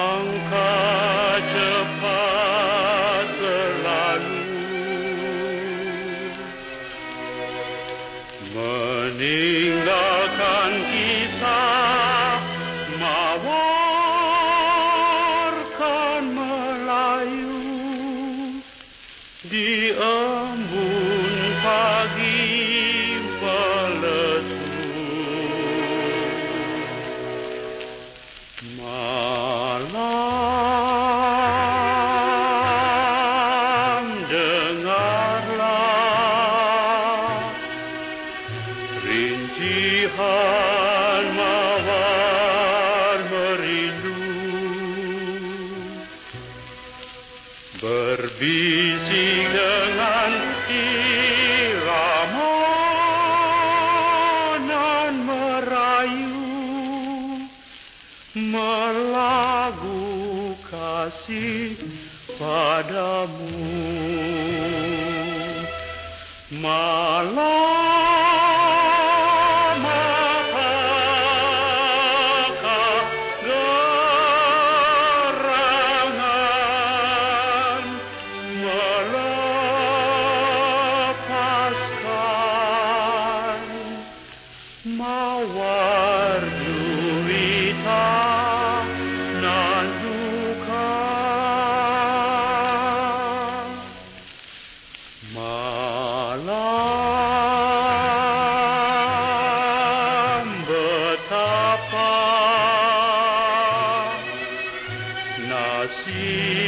Langkah cepat berlalu, meninggalkan kisah mawarkan Melayu di embun pagi pelesu. Malam dengarlah rincihan mawar merindu, berbisik dengan irama nan merayu, melagu kasih padamu. Malam apakah gerangan melepaskan mawar derita nan duka. Malam betapa nasib